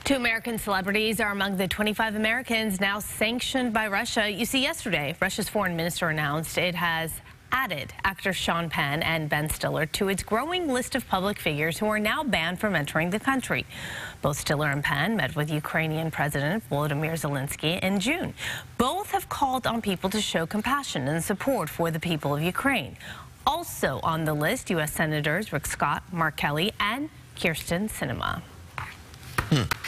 Two American celebrities are among the 25 Americans now sanctioned by Russia. You see, yesterday, Russia's foreign minister announced it has added actors Sean Penn and Ben Stiller to its growing list of public figures who are now banned from entering the country. Both Stiller and Penn met with Ukrainian President Volodymyr Zelensky in June. Both have called on people to show compassion and support for the people of Ukraine. Also on the list, U.S. Senators Rick Scott, Mark Kelly, and Kirsten Sinema.